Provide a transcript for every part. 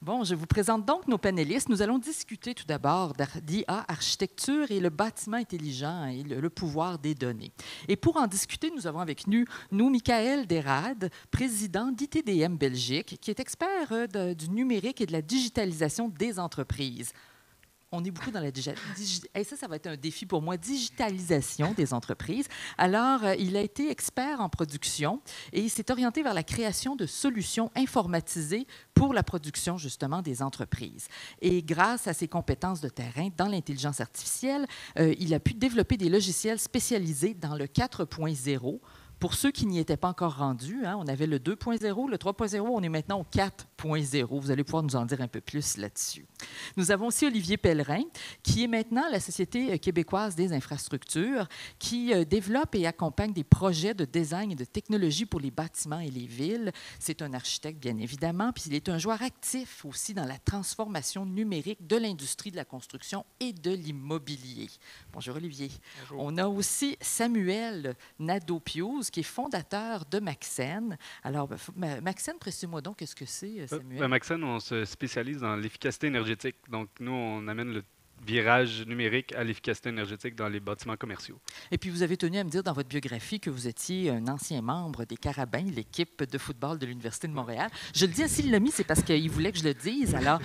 Bon, je vous présente donc nos panélistes. Nous allons discuter tout d'abord d'IA, architecture et le bâtiment intelligent et le pouvoir des données. Et pour en discuter, nous avons avec nous Michael Derade, président d'ITDM Belgique, qui est expert du numérique et de la digitalisation des entreprises. On est beaucoup dans la et ça va être un défi pour moi, digitalisation des entreprises. Alors, il a été expert en production et il s'est orienté vers la création de solutions informatisées pour la production, justement, des entreprises. Et grâce à ses compétences de terrain dans l'intelligence artificielle, il a pu développer des logiciels spécialisés dans le 4.0. Pour ceux qui n'y étaient pas encore rendus, hein, on avait le 2.0, le 3.0, on est maintenant au 4.0. Vous allez pouvoir nous en dire un peu plus là-dessus. Nous avons aussi Olivier Pellerin, qui est maintenant la Société québécoise des infrastructures, qui développe et accompagne des projets de design et de technologie pour les bâtiments et les villes. C'est un architecte, bien évidemment, puis il est un joueur actif aussi dans la transformation numérique de l'industrie de la construction et de l'immobilier. Bonjour, Olivier. Bonjour. On a aussi Samuel Nadeau-Pius, qui est fondateur de Maxen. Alors, Maxen, précisez-moi donc, qu'est-ce que c'est, Samuel? Maxen, on se spécialise dans l'efficacité énergétique. Donc, nous, on amène le virage numérique à l'efficacité énergétique dans les bâtiments commerciaux. Et puis, vous avez tenu à me dire dans votre biographie que vous étiez un ancien membre des Carabins, l'équipe de football de l'Université de Montréal. Je le dis, s'il l'a mis, c'est parce qu'il voulait que je le dise. Alors,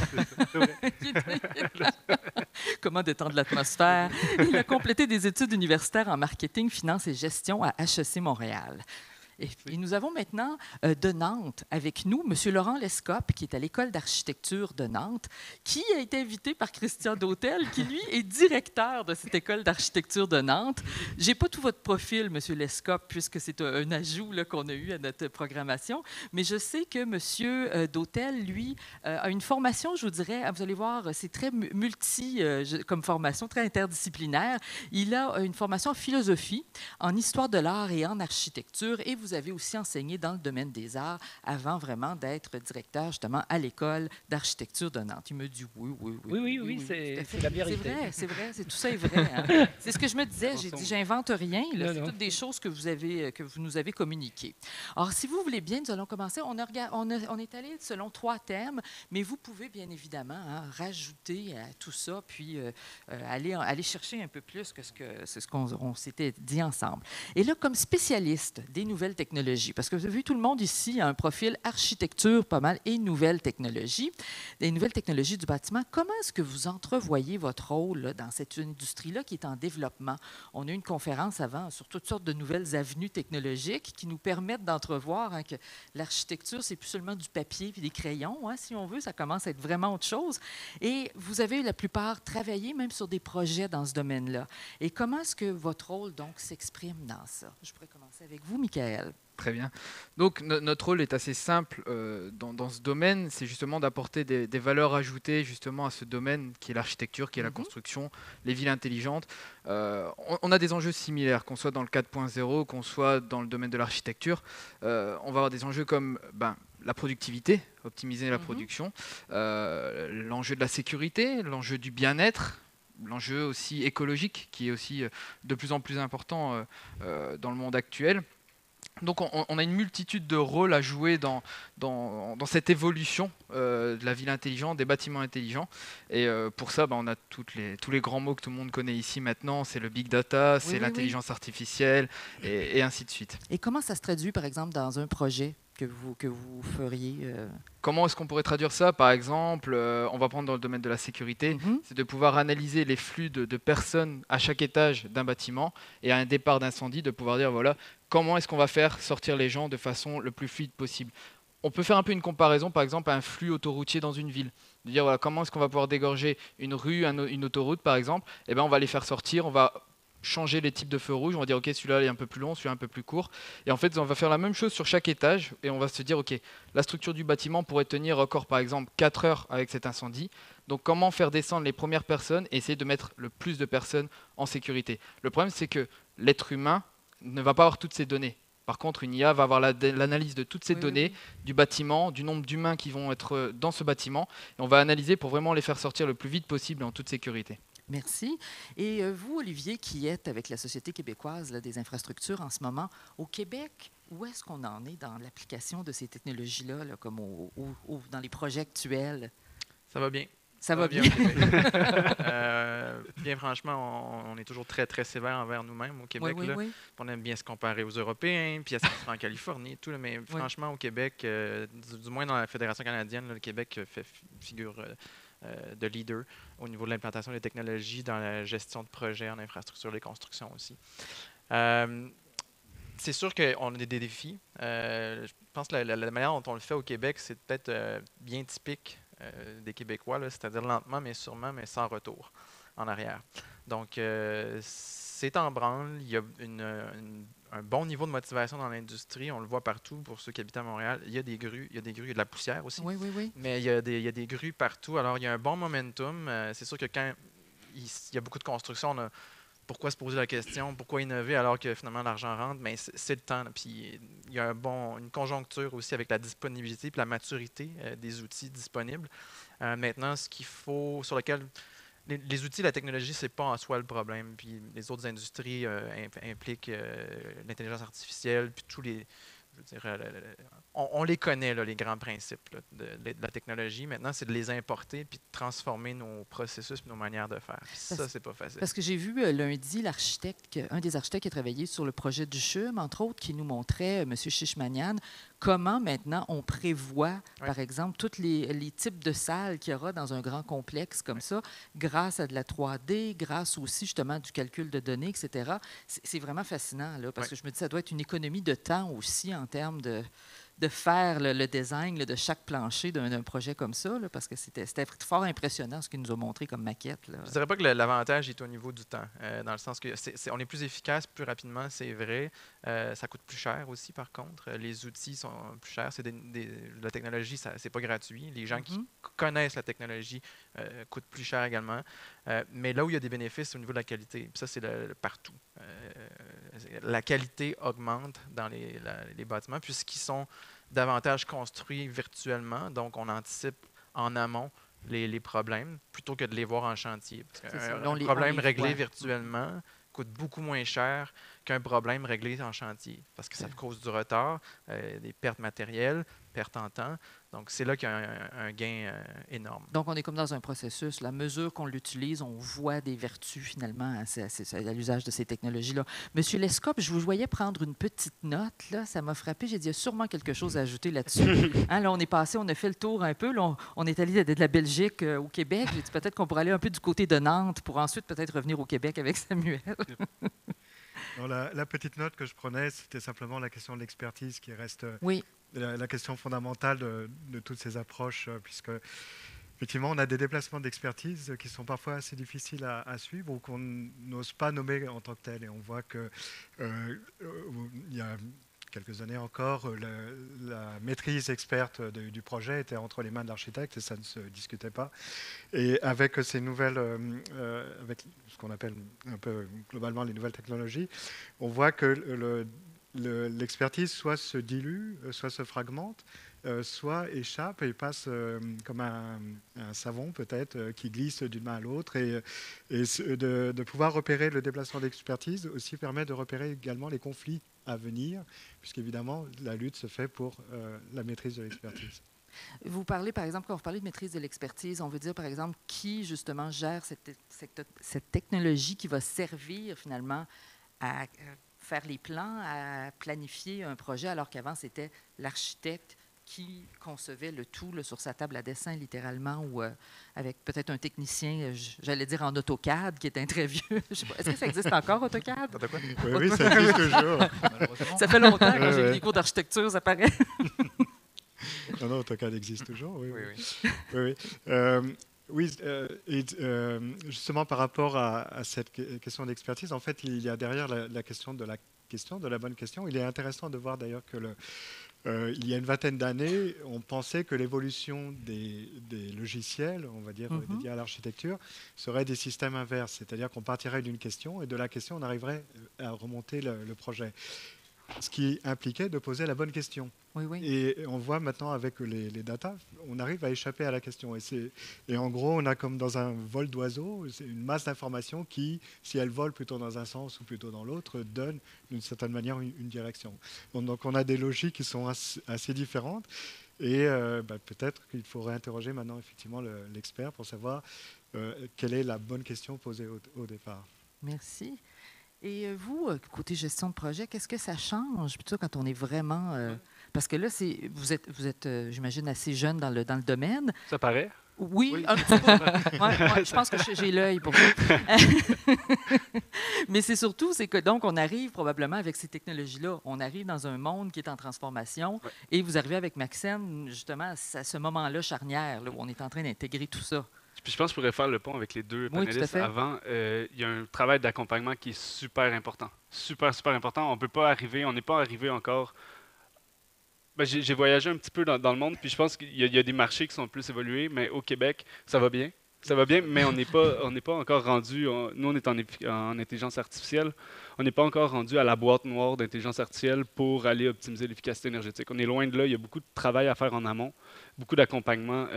comment détendre l'atmosphère? Il a complété des études universitaires en marketing, finance et gestion à HEC Montréal. Et nous avons maintenant de Nantes avec nous M. Laurent Lescope, qui est à l'École d'architecture de Nantes, qui a été invité par Christian Dautel, qui, lui, est directeur de cette École d'architecture de Nantes. Je n'ai pas tout votre profil, M. Lescope, puisque c'est un ajout qu'on a eu à notre programmation, mais je sais que M. Dautel, lui, a une formation, je vous dirais, vous allez voir, c'est très multi comme formation, très interdisciplinaire. Il a une formation en philosophie, en histoire de l'art et en architecture, et vous avez aussi enseigné dans le domaine des arts avant vraiment d'être directeur justement à l'École d'architecture de Nantes. Il me dit oui, c'est la vérité. C'est vrai, tout ça est vrai. Hein? C'est ce que je me disais. J'ai dit, j'invente rien. C'est toutes des choses que vous nous avez communiquées. Alors, si vous voulez bien, nous allons commencer. On est allé selon 3 thèmes, mais vous pouvez bien évidemment rajouter à tout ça, puis aller chercher un peu plus que ce qu'on s'était dit ensemble. Et là, comme spécialiste des nouvelles technologies, parce que vous avez vu, tout le monde ici a un profil architecture pas mal et nouvelles technologies, des nouvelles technologies du bâtiment. Comment est-ce que vous entrevoyez votre rôle là, dans cette industrie-là qui est en développement? On a eu une conférence avant sur toutes sortes de nouvelles avenues technologiques qui nous permettent d'entrevoir que l'architecture, c'est plus seulement du papier et des crayons, si on veut, ça commence à être vraiment autre chose. Et vous avez la plupart travaillé même sur des projets dans ce domaine-là. Et comment est-ce que votre rôle, donc, s'exprime dans ça? Je pourrais commencer avec vous, Michael. Très bien. Donc, notre rôle est assez simple dans ce domaine, c'est justement d'apporter des valeurs ajoutées justement à ce domaine qui est l'architecture, qui est la construction, les villes intelligentes. On a des enjeux similaires, qu'on soit dans le 4.0, qu'on soit dans le domaine de l'architecture. On va avoir des enjeux comme la productivité, optimiser la production, l'enjeu de la sécurité, l'enjeu du bien-être, l'enjeu aussi écologique qui est aussi de plus en plus important dans le monde actuel. Donc on a une multitude de rôles à jouer dans cette évolution de la ville intelligente, des bâtiments intelligents. Et pour ça, on a tous les grands mots que tout le monde connaît ici maintenant. C'est le big data, c'est l'intelligence artificielle et ainsi de suite. Et comment ça se traduit, par exemple, dans un projet que vous feriez Comment est-ce qu'on pourrait traduire ça? Par exemple, on va prendre dans le domaine de la sécurité, c'est de pouvoir analyser les flux de personnes à chaque étage d'un bâtiment et à un départ d'incendie, de pouvoir dire, voilà, comment est-ce qu'on va faire sortir les gens de façon le plus fluide possible. On peut faire un peu une comparaison, par exemple, à un flux autoroutier dans une ville. De dire, voilà, comment est-ce qu'on va pouvoir dégorger une rue, une autoroute, par exemple. Eh bien, on va les faire sortir, on va changer les types de feux rouges, on va dire ok, celui-là est un peu plus long, celui-là un peu plus court, et en fait on va faire la même chose sur chaque étage et on va se dire ok, la structure du bâtiment pourrait tenir encore par exemple 4 heures avec cet incendie, donc comment faire descendre les premières personnes et essayer de mettre le plus de personnes en sécurité. Le problème c'est que l'être humain ne va pas avoir toutes ces données. Par contre, une IA va avoir l'analyse de toutes ces données, du bâtiment, du nombre d'humains qui vont être dans ce bâtiment, et on va analyser pour vraiment les faire sortir le plus vite possible en toute sécurité. Merci. Et vous, Olivier, qui êtes avec la Société québécoise des infrastructures en ce moment, au Québec, où est-ce qu'on en est dans l'application de ces technologies-là, là, comme dans les projets actuels? Ça va bien. Ça va bien. Bien franchement, on est toujours très, très sévère envers nous-mêmes au Québec. Oui, là. oui. On aime bien se comparer aux Européens, puis à ce qui se fait en Californie et tout. Là, mais franchement, au Québec, du moins dans la Fédération canadienne, là, le Québec fait figure de leader au niveau de l'implantation des technologies dans la gestion de projets en infrastructure, les constructions aussi. C'est sûr qu'on a des défis. Je pense que la manière dont on le fait au Québec, c'est peut-être bien typique des Québécois, c'est-à-dire lentement mais sûrement, mais sans retour en arrière. Donc, c'est en branle. Il y a un bon niveau de motivation dans l'industrie. On le voit partout pour ceux qui habitent à Montréal. Il y a des grues, il y a de la poussière aussi. Oui, oui, oui. Mais il y a des grues partout. Alors, il y a un bon momentum. C'est sûr que quand il y a beaucoup de construction, pourquoi se poser la question, pourquoi innover alors que finalement l'argent rentre, mais c'est le temps. Là. Puis il y a une conjoncture aussi avec la disponibilité et la maturité des outils disponibles. Maintenant, ce qu'il faut, sur lequel les outils, la technologie, c'est pas en soi le problème. Puis les autres industries impliquent l'intelligence artificielle, puis tous les, je veux dire, on les connaît, là, les grands principes là, de la technologie. Maintenant, c'est de les importer puis de transformer nos processus et nos manières de faire. Puis ça, c'est pas facile. Parce que j'ai vu lundi un des architectes qui a travaillé sur le projet du CHUM, entre autres, qui nous montrait, M. Shishmanian, comment maintenant on prévoit, par exemple, tous les types de salles qu'il y aura dans un grand complexe comme ça, grâce à de la 3D, grâce aussi justement du calcul de données, etc. C'est vraiment fascinant, là, parce que je me dis ça doit être une économie de temps aussi en termes de faire le design là, de chaque plancher d'un projet comme ça, là, parce que c'était fort impressionnant ce qu'il nous a montré comme maquette. Là. Je ne dirais pas que l'avantage est au niveau du temps, dans le sens que on est plus efficace plus rapidement, c'est vrai. Ça coûte plus cher aussi, par contre. Les outils sont plus chers. La technologie, ce n'est pas gratuit. Les gens qui connaissent la technologie coûtent plus cher également. Mais là où il y a des bénéfices, c'est au niveau de la qualité. Puis ça, c'est partout. La qualité augmente dans les bâtiments puisqu'ils sont davantage construits virtuellement. Donc, on anticipe en amont les problèmes plutôt que de les voir en chantier. Parce qu'un problème réglé virtuellement coûte beaucoup moins cher qu'un problème réglé en chantier parce que ça cause du retard, des pertes matérielles, pertes en temps. Donc, c'est là qu'il y a un gain énorme. Donc, on est comme dans un processus. La mesure qu'on l'utilise, on voit des vertus finalement à l'usage de ces technologies-là. Monsieur Lescope, je vous voyais prendre une petite note. Là, ça m'a frappé. J'ai dit, il y a sûrement quelque chose à ajouter là-dessus. Hein, là, on est passé, on a fait le tour un peu. Là, on est allé de la Belgique au Québec. J'ai dit peut-être qu'on pourrait aller un peu du côté de Nantes pour ensuite peut-être revenir au Québec avec Samuel. Alors, la petite note que je prenais, c'était simplement la question de l'expertise qui reste la question fondamentale de toutes ces approches, puisque effectivement, on a des déplacements d'expertise qui sont parfois assez difficiles à suivre ou qu'on n'ose pas nommer en tant que tels. Et on voit que il y a quelques années encore, la maîtrise experte du projet était entre les mains de l'architecte et ça ne se discutait pas. Et avec ces nouvelles, avec ce qu'on appelle un peu globalement les nouvelles technologies, on voit que l'expertise soit se dilue, soit se fragmente, soit échappe et passe comme un savon peut-être qui glisse d'une main à l'autre. Et de pouvoir repérer le déplacement d'expertise aussi permet de repérer également les conflits à venir, puisqu'évidemment la lutte se fait pour la maîtrise de l'expertise. Vous parlez, par exemple, quand vous parlez de maîtrise de l'expertise, on veut dire, par exemple, qui, justement, gère cette technologie qui va servir, finalement, à faire les plans, à planifier un projet, alors qu'avant, c'était l'architecte qui concevait le tout là, sur sa table à dessin, littéralement, ou avec peut-être un technicien, j'allais dire en AutoCAD, qui est un très vieux. Est-ce que ça existe encore, AutoCAD? Oui, ça existe toujours. Ça fait longtemps, quand j'ai eu des cours d'architecture, ça paraît. Non, AutoCAD existe toujours, oui. Et justement, par rapport à cette question d'expertise, en fait, il y a derrière la question de la bonne question. Il est intéressant de voir d'ailleurs que il y a une vingtaine d'années, on pensait que l'évolution des logiciels, on va dire, dédiés à l'architecture, serait des systèmes inverses, c'est-à-dire qu'on partirait d'une question et de la question, on arriverait à remonter le projet. ce qui impliquait de poser la bonne question. Oui. Et on voit maintenant avec les data, on arrive à échapper à la question. Et en gros, on a comme dans un vol d'oiseau, c'est une masse d'informations qui, si elle vole plutôt dans un sens ou plutôt dans l'autre, donne d'une certaine manière une direction. Donc on a des logiques qui sont assez différentes. Et peut-être qu'il faut réinterroger maintenant effectivement l'expert pour savoir quelle est la bonne question posée au départ. Merci. Et vous, côté gestion de projet, qu'est-ce que ça change plutôt quand on est vraiment... parce que là, vous êtes j'imagine, assez jeune dans le domaine. Ça paraît? Oui, un petit peu. Ouais, je pense que j'ai l'œil pour ça. Mais c'est surtout, c'est que donc on arrive probablement avec ces technologies-là, on arrive dans un monde qui est en transformation et vous arrivez avec Maxime, justement, à ce moment-là charnière, là, où on est en train d'intégrer tout ça. Puis je pense que je pourrais faire le pont avec les deux panélistes avant. Il y a un travail d'accompagnement qui est super important. Super important. On n'est pas arrivé encore. J'ai voyagé un petit peu dans le monde, puis je pense qu'il y a des marchés qui sont plus évolués, mais au Québec, ça va bien. Ça va bien, mais on n'est pas encore rendu. Nous, on est en intelligence artificielle. On n'est pas encore rendu à la boîte noire d'intelligence artificielle pour aller optimiser l'efficacité énergétique. On est loin de là. Il y a beaucoup de travail à faire en amont, beaucoup d'accompagnement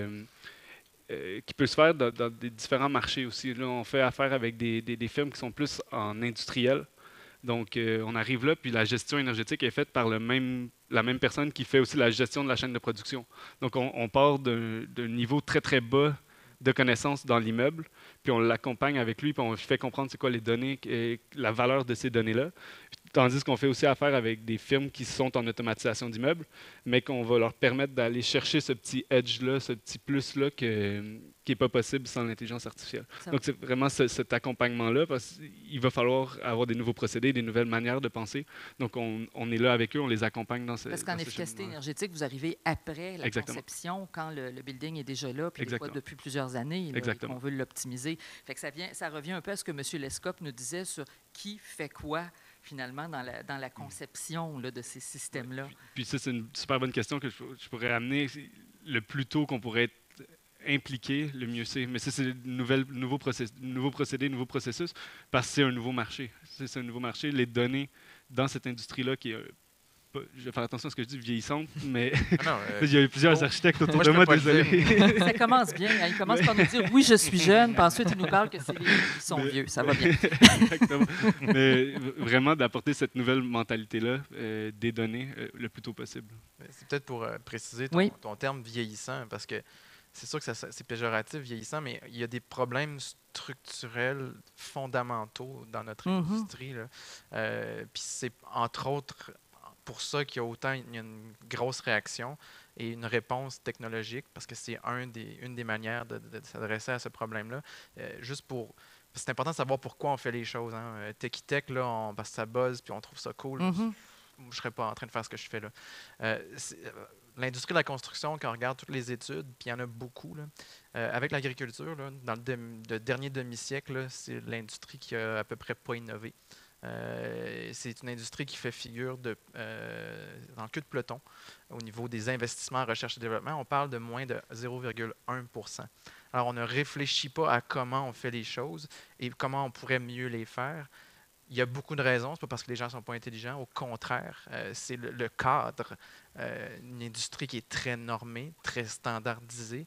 qui peut se faire dans des différents marchés aussi. Là, on fait affaire avec des firmes qui sont plus en industriel. Donc, on arrive là, puis la gestion énergétique est faite par la même personne qui fait aussi la gestion de la chaîne de production. Donc, on part d'un niveau très, très bas de connaissances dans l'immeuble, puis on l'accompagne avec lui, puis on lui fait comprendre c'est quoi les données et la valeur de ces données-là. Tandis qu'on fait aussi affaire avec des firmes qui sont en automatisation d'immeubles, mais qu'on va leur permettre d'aller chercher ce petit edge-là, ce petit plus-là qui n'est pas possible sans l'intelligence artificielle. Donc, c'est vraiment cet accompagnement-là, parce qu'il va falloir avoir des nouveaux procédés, des nouvelles manières de penser. Donc, on est là avec eux, on les accompagne dans ce Parce qu'en efficacité énergétique, vous arrivez après la conception, quand le building est déjà là, puis des fois depuis plusieurs années, on veut l'optimiser. Fait que ça revient un peu à ce que M. Lescope nous disait sur qui fait quoi finalement, dans la conception là, de ces systèmes-là. Puis ça, c'est une super bonne question que je pourrais amener. Le plus tôt qu'on pourrait être impliqué, le mieux c'est. Mais ça, c'est nouveau procédé, nouveau processus, parce que c'est un nouveau marché. C'est un nouveau marché. Les données dans cette industrie-là qui est... Je vais faire attention à ce que je dis, vieillissante, mais il y a plusieurs architectes autour de moi, désolé. Ça commence bien. Hein? Il commence par nous dire « oui, je suis jeune », puis ensuite il nous parle que c'est les qui sont vieux. Ça va bien. Exactement. Mais vraiment d'apporter cette nouvelle mentalité-là des données le plus tôt possible. C'est peut-être pour préciser ton terme vieillissant, parce que c'est sûr que c'est péjoratif, vieillissant, mais il y a des problèmes structurels fondamentaux dans notre industrie. Puis c'est entre autres pour ça qu'il y a une grosse réaction et une réponse technologique, parce que c'est une des manières de s'adresser à ce problème-là. C'est important de savoir pourquoi on fait les choses. Hein. Techitech, là, parce que ça buzz puis on trouve ça cool. Je ne serais pas en train de faire ce que je fais là. L'industrie de la construction, quand on regarde toutes les études, puis il y en a beaucoup, là, avec l'agriculture, dans le dernier demi-siècle, c'est l'industrie qui a à peu près pas innové. C'est une industrie qui fait figure dans le queue de peloton au niveau des investissements en recherche et développement. On parle de moins de 0,1%. Alors, on ne réfléchit pas à comment on fait les choses et comment on pourrait mieux les faire. Il y a beaucoup de raisons. Ce n'est pas parce que les gens ne sont pas intelligents. Au contraire, c'est le cadre. Une industrie qui est très normée, très standardisée,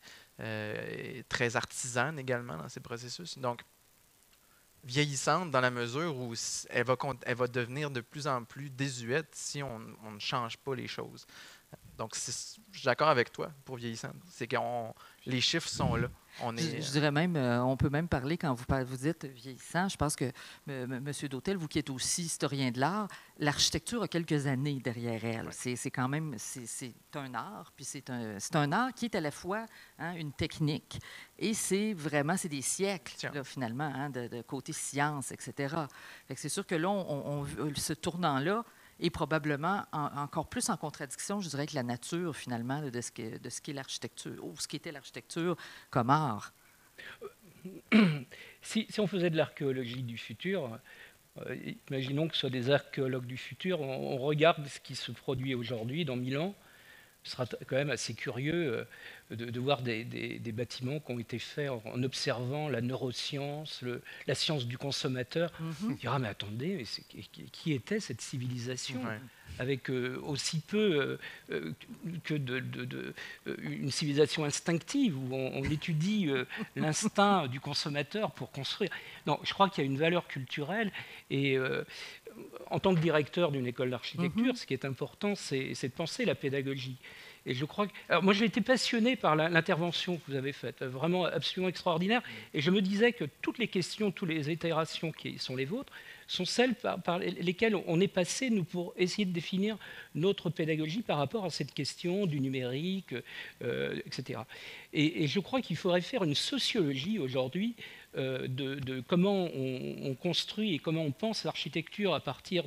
très artisane également dans ces processus. Donc, vieillissante dans la mesure où elle va devenir de plus en plus désuète si on ne change pas les choses. Donc, je suis d'accord avec toi pour vieillissante. C'est que les chiffres sont là. Je dirais même, on peut même parler, quand vous dites vieillissant, je pense que M. Dautel, vous qui êtes aussi historien de l'art, l'architecture a quelques années derrière elle. Ouais. C'est quand même, c'est un art, puis c'est un art qui est à la fois une technique. Et c'est des siècles, là, finalement, de côté science, etc. C'est sûr que là, ce tournant-là est probablement encore plus en contradiction, je dirais, avec la nature, finalement, de ce qu'est l'architecture, ou ce qu'était l'architecture comme art. Si on faisait de l'archéologie du futur, imaginons que ce soit des archéologues du futur, on regarde ce qui se produit aujourd'hui, dans 1000 ans, ce sera quand même assez curieux de voir des bâtiments qui ont été faits en observant la neuroscience, la science du consommateur. On dira, mais attendez, mais qui était cette civilisation avec aussi peu que une civilisation instinctive où on étudie l'instinct du consommateur pour construire. Non, je crois qu'il y a une valeur culturelle et en tant que directeur d'une école d'architecture, ce qui est important, c'est de penser la pédagogie. Et je crois que... Alors moi, j'ai été passionné par l'intervention que vous avez faite, vraiment absolument extraordinaire. Et je me disais que toutes les questions, toutes les itérations qui sont les vôtres, sont celles par lesquelles on est passé, nous, pour essayer de définir notre pédagogie par rapport à cette question du numérique, etc. Et je crois qu'il faudrait faire une sociologie aujourd'hui de comment on construit et comment on pense l'architecture à partir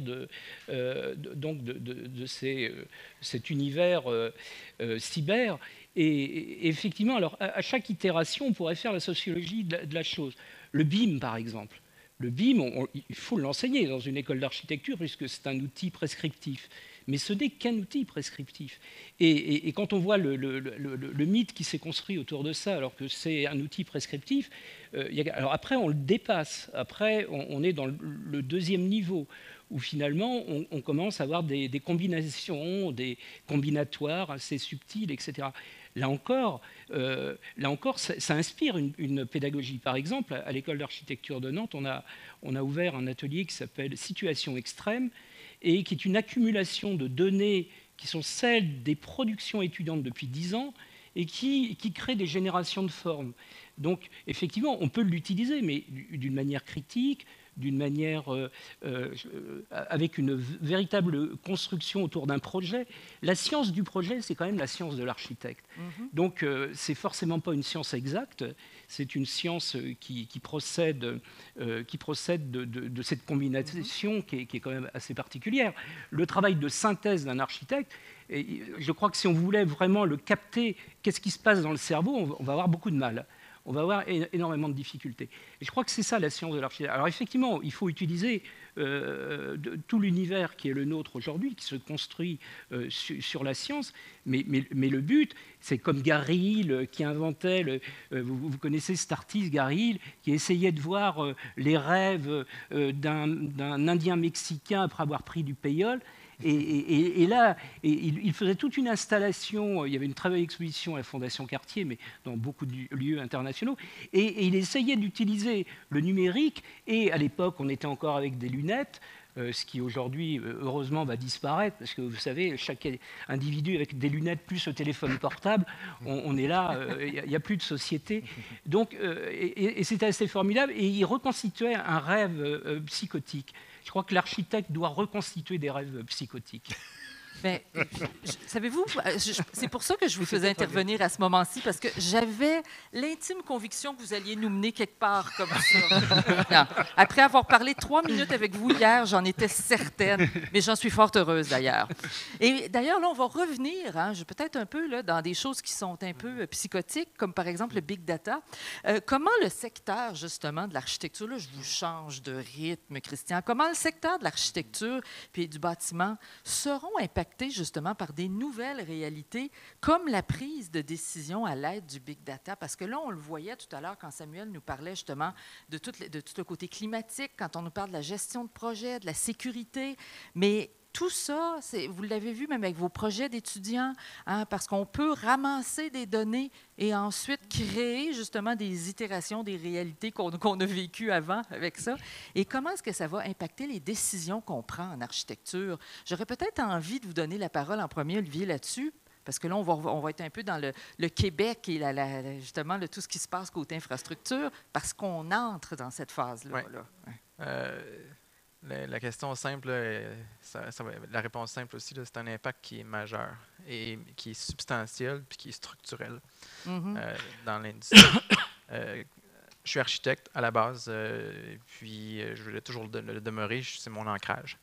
de cet univers cyber. Et effectivement, alors, à chaque itération, on pourrait faire la sociologie de la chose. Le BIM, par exemple. Le BIM, il faut l'enseigner dans une école d'architecture puisque c'est un outil prescriptif. Mais ce n'est qu'un outil prescriptif. Et quand on voit le mythe qui s'est construit autour de ça, alors que c'est un outil prescriptif, alors après, on le dépasse. Après, on est dans le deuxième niveau, où finalement, on commence à avoir des combinations, des combinatoires assez subtils, etc. Là encore, ça inspire une pédagogie. Par exemple, à l'école d'architecture de Nantes, on a ouvert un atelier qui s'appelle « Situation extrême », et qui est une accumulation de données qui sont celles des productions étudiantes depuis 10 ans et qui créent des générations de formes. Donc, effectivement, on peut l'utiliser, mais d'une manière critique, d'une manière avec une véritable construction autour d'un projet. La science du projet, c'est quand même la science de l'architecte. Donc, c'est forcément pas une science exacte, c'est une science qui procède de cette combinaison qui est quand même assez particulière. Le travail de synthèse d'un architecte, et je crois que si on voulait vraiment le capter, qu'est-ce qui se passe dans le cerveau, on va avoir beaucoup de mal. On va avoir énormément de difficultés. Et je crois que c'est ça la science de l'architecture. Alors effectivement, il faut utiliser tout l'univers qui est le nôtre aujourd'hui, qui se construit sur la science, mais le but, c'est comme Gary Hill qui inventait, vous connaissez cet artiste Gary Hill, qui essayait de voir les rêves d'un Indien mexicain après avoir pris du péyole. Et là, il faisait toute une installation. Il y avait une très belle exposition à la Fondation Cartier, mais dans beaucoup de lieux internationaux. Et il essayait d'utiliser le numérique. Et à l'époque, on était encore avec des lunettes, ce qui aujourd'hui, heureusement, va disparaître. Parce que vous savez, chaque individu avec des lunettes plus le téléphone portable, on est là, il n'y a plus de société. Donc, et c'était assez formidable. Et il reconstituait un rêve psychotique. Je crois que l'architecte doit reconstituer des rêves psychotiques. Mais, savez-vous, c'est pour ça que je vous faisais intervenir à ce moment-ci, parce que j'avais l'intime conviction que vous alliez nous mener quelque part comme ça. Non. Après avoir parlé 3 minutes avec vous hier, j'en étais certaine, mais j'en suis fort heureuse d'ailleurs. Et d'ailleurs, là, on va revenir, peut-être un peu là, dans des choses qui sont un peu psychotiques, comme par exemple le big data. Comment le secteur, justement, de l'architecture, là, je vous change de rythme, Christian, comment le secteur de l'architecture puis du bâtiment seront impactés justement par des nouvelles réalités comme la prise de décision à l'aide du big data? Parce que là, on le voyait tout à l'heure quand Samuel nous parlait justement de tout le côté climatique, quand on nous parle de la gestion de projet, de la sécurité, mais tout ça, vous l'avez vu même avec vos projets d'étudiants, parce qu'on peut ramasser des données et ensuite créer justement des itérations, des réalités qu'on a vécues avant avec ça. Et comment est-ce que ça va impacter les décisions qu'on prend en architecture? J'aurais peut-être envie de vous donner la parole en premier, Olivier, là-dessus, parce que là, on va être un peu dans le Québec et justement tout ce qui se passe côté infrastructure, parce qu'on entre dans cette phase-là. Ouais. La question simple, la réponse simple aussi, c'est un impact qui est majeur et qui est substantiel puis qui est structurel dans l'industrie. Je suis architecte à la base, puis je voulais toujours le demeurer, c'est mon ancrage.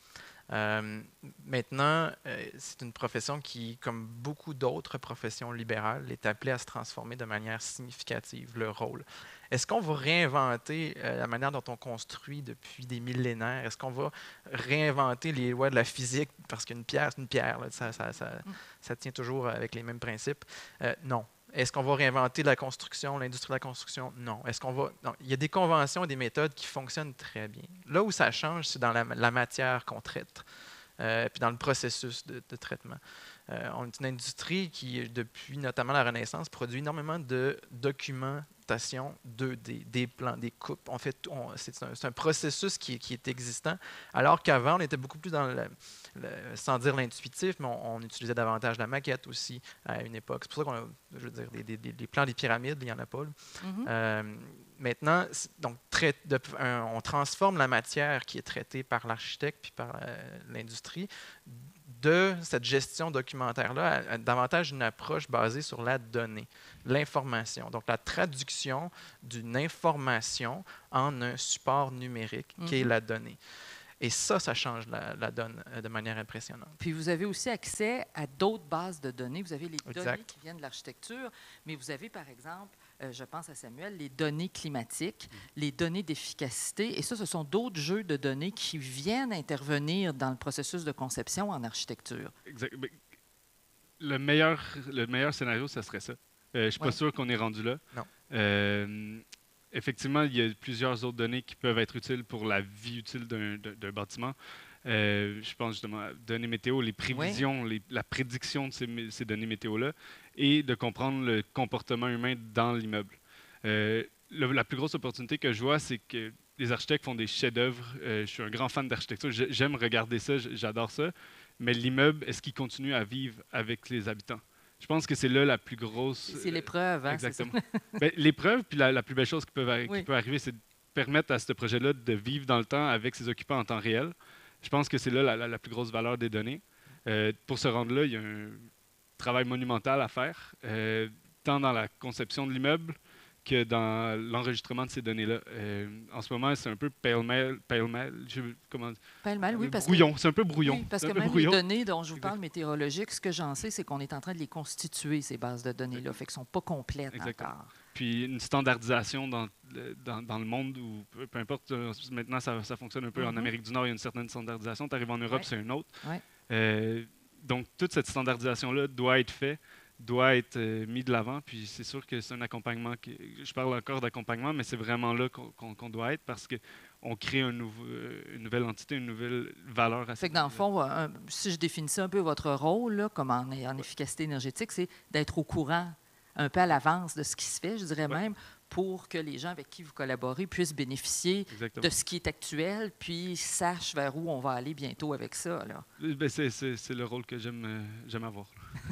Maintenant, c'est une profession qui, comme beaucoup d'autres professions libérales, est appelée à se transformer de manière significative, le rôle. Est-ce qu'on va réinventer la manière dont on construit depuis des millénaires? Est-ce qu'on va réinventer les lois de la physique? Parce qu'une pierre, c'est une pierre. Là, ça tient toujours avec les mêmes principes. Non. Est-ce qu'on va réinventer la construction, l'industrie de la construction? Non. Non. Il y a des conventions et des méthodes qui fonctionnent très bien. Là où ça change, c'est dans la matière qu'on traite, puis dans le processus de traitement. On est une industrie qui, depuis notamment la Renaissance, produit énormément de documentation 2D, des plans, des coupes. C'est un processus qui est existant, alors qu'avant, on était beaucoup plus dans sans dire l'intuitif, mais on utilisait davantage la maquette aussi à une époque. C'est pour ça qu'on a, je veux dire, des plans des pyramides, il n'y en a pas. Maintenant, donc, on transforme la matière qui est traitée par l'architecte puis par l'industrie de cette gestion documentaire-là à davantage une approche basée sur la donnée, l'information. Donc, la traduction d'une information en un support numérique qui est la donnée. Et ça change la donne de manière impressionnante. Puis vous avez aussi accès à d'autres bases de données. Vous avez les données qui viennent de l'architecture, mais vous avez, par exemple, je pense à Samuel, les données climatiques, les données d'efficacité. Et ça, ce sont d'autres jeux de données qui viennent intervenir dans le processus de conception en architecture. Exact. Le meilleur scénario, ça serait ça. Je ne suis pas sûr qu'on est rendu là. Non. Effectivement, il y a plusieurs autres données qui peuvent être utiles pour la vie utile d'un bâtiment. Je pense justement à données météo, les prévisions, la prédiction de ces données météo-là, et de comprendre le comportement humain dans l'immeuble. La plus grosse opportunité que je vois, c'est que les architectes font des chefs-d'œuvre. Je suis un grand fan d'architecture, j'aime regarder ça, j'adore ça. Mais l'immeuble, est-ce qu'il continue à vivre avec les habitants? Je pense que c'est là la plus grosse... C'est l'épreuve, hein? Exactement. L'épreuve, puis la plus belle chose qui peut arriver, c'est de permettre à ce projet-là de vivre dans le temps avec ses occupants en temps réel. Je pense que c'est là la plus grosse valeur des données. Pour se rendre là, il y a un travail monumental à faire, tant dans la conception de l'immeuble que dans l'enregistrement de ces données-là. En ce moment, c'est un peu pêle-mêle, oui, parce brouillon. C'est un peu brouillon. Oui, parce que même les données dont je vous parle météorologiques, ce que j'en sais, c'est qu'on est en train de les constituer, ces bases de données-là, fait qu'elles ne sont pas complètes encore. Puis une standardisation dans le monde, où peu importe, maintenant ça fonctionne un peu en Amérique du Nord, il y a une certaine standardisation, tu arrives en Europe, c'est une autre. Donc toute cette standardisation-là doit être faite, doit être mis de l'avant, puis c'est sûr que c'est un accompagnement, je parle encore d'accompagnement, mais c'est vraiment là qu'on doit être, parce qu'on crée une nouvelle entité, une nouvelle valeur. Fait que dans le fond, si je définissais un peu votre rôle, là, comme en efficacité énergétique, c'est d'être au courant un peu à l'avance de ce qui se fait, je dirais même, pour que les gens avec qui vous collaborez puissent bénéficier de ce qui est actuel, puis sachent vers où on va aller bientôt avec ça. Là. C'est le rôle que j'aime avoir.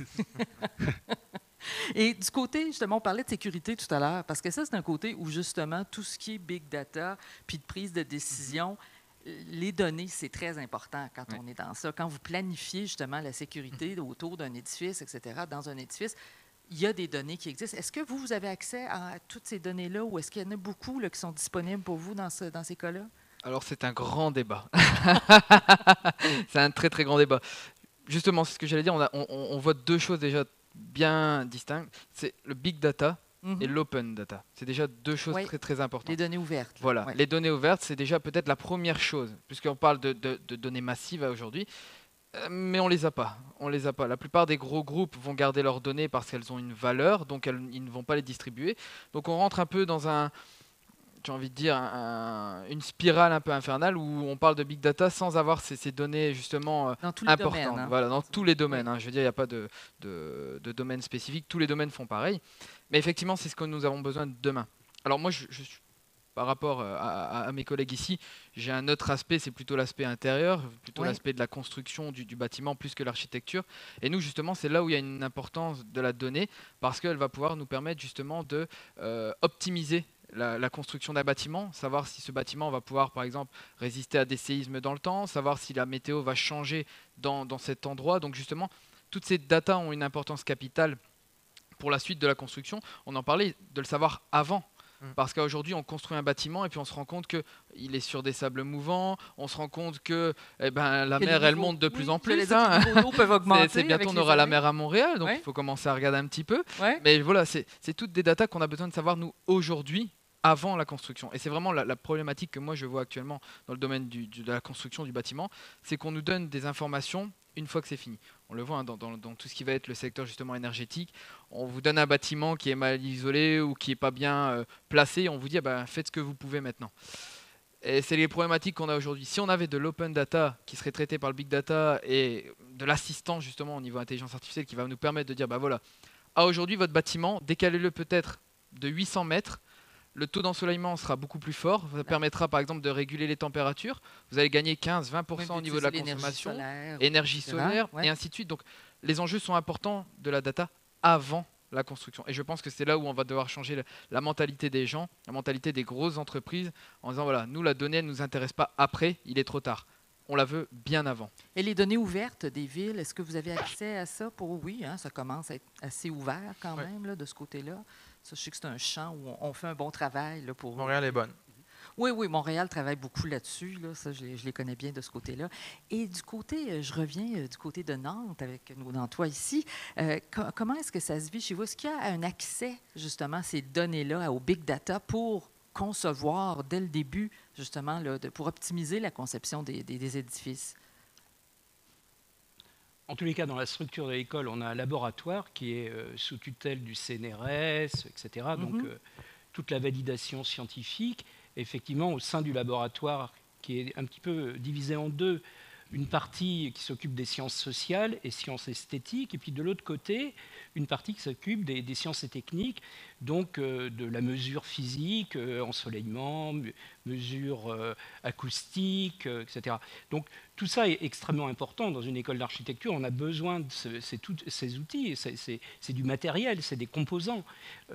Et du côté, justement, on parlait de sécurité tout à l'heure, parce que ça, c'est un côté où, justement, tout ce qui est big data, puis de prise de décision, les données, c'est très important quand on est dans ça. Quand vous planifiez, justement, la sécurité autour d'un édifice, etc., dans un édifice, il y a des données qui existent. Est-ce que vous avez accès à toutes ces données-là, ou est-ce qu'il y en a beaucoup là, qui sont disponibles pour vous dans ces cas-là? Alors, c'est un grand débat. C'est un très, très grand débat. Justement, c'est ce que j'allais dire. On voit deux choses déjà bien distinctes. C'est le big data et l'open data. C'est déjà deux choses très, très importantes. Les données ouvertes. Voilà, les données ouvertes, c'est déjà peut-être la première chose, puisqu'on parle de données massives aujourd'hui. Mais on les a pas. La plupart des gros groupes vont garder leurs données parce qu'elles ont une valeur, donc ils ne vont pas les distribuer. Donc on rentre un peu dans j'ai envie de dire, une spirale un peu infernale où on parle de big data sans avoir ces données justement dans tous les importantes. Domaines, hein. Voilà, dans tous les domaines. Je veux dire, il n'y a pas de domaine spécifique. Tous les domaines font pareil. Mais effectivement, c'est ce que nous avons besoin de demain. Alors moi, je suis par rapport à mes collègues ici, j'ai un autre aspect, c'est plutôt l'aspect intérieur, plutôt l'aspect de la construction du bâtiment plus que l'architecture. Et nous, justement, c'est là où il y a une importance de la donnée, parce qu'elle va pouvoir nous permettre justement de optimiser la construction d'un bâtiment, savoir si ce bâtiment va pouvoir, par exemple, résister à des séismes dans le temps, savoir si la météo va changer dans cet endroit. Donc justement, toutes ces datas ont une importance capitale pour la suite de la construction. On en parlait, de le savoir avant. Parce qu'aujourd'hui, on construit un bâtiment et puis on se rend compte qu'il est sur des sables mouvants, on se rend compte que la mer, elle monte de plus en plus. Les niveaux d'eau peuvent augmenter. Bientôt, on aura la mer à Montréal, donc il faut commencer à regarder un petit peu. Mais voilà, c'est toutes des datas qu'on a besoin de savoir, nous, aujourd'hui, avant la construction. Et c'est vraiment la problématique que moi, je vois actuellement dans le domaine de la construction du bâtiment, c'est qu'on nous donne des informations une fois que c'est fini. On le voit dans tout ce qui va être le secteur justement énergétique. On vous donne un bâtiment qui est mal isolé ou qui n'est pas bien placé. On vous dit faites ce que vous pouvez maintenant. Et c'est les problématiques qu'on a aujourd'hui. Si on avait de l'open data qui serait traité par le big data et de l'assistance justement au niveau intelligence artificielle qui va nous permettre de dire voilà, aujourd'hui votre bâtiment, décalez-le peut-être de 800 mètres. Le taux d'ensoleillement sera beaucoup plus fort. Ça permettra par exemple de réguler les températures. Vous allez gagner 15-20% au niveau de la consommation, énergie solaire, et ainsi de suite. Donc les enjeux sont importants de la data avant la construction. Et je pense que c'est là où on va devoir changer la mentalité des gens, la mentalité des grosses entreprises, en disant voilà, nous la donnée ne nous intéresse pas après, il est trop tard. On la veut bien avant. Et les données ouvertes des villes, est-ce que vous avez accès à ça? Oui, ça commence à être assez ouvert quand même là, de ce côté-là. Ça, je sais que c'est un champ où on fait un bon travail. Là, pour... Montréal est bonne. Oui, Montréal travaille beaucoup là-dessus. Là, ça, je les connais bien de ce côté-là. Et du côté, je reviens du côté de Nantes avec nos Nantois ici. Comment est-ce que ça se vit chez vous? Est-ce qu'il y a un accès, justement, à ces données-là, au big data pour concevoir dès le début, justement, là, pour optimiser la conception des édifices? En tous les cas, dans la structure de l'école, on a un laboratoire qui est sous tutelle du CNRS, etc. Donc, toute la validation scientifique, effectivement, au sein du laboratoire, qui est un petit peu divisé en deux, une partie qui s'occupe des sciences sociales et sciences esthétiques, et puis de l'autre côté, une partie qui s'occupe des sciences et techniques, donc de la mesure physique, ensoleillement, mesure acoustique, etc. Donc tout ça est extrêmement important dans une école d'architecture. On a besoin de ces outils, c'est du matériel, c'est des composants,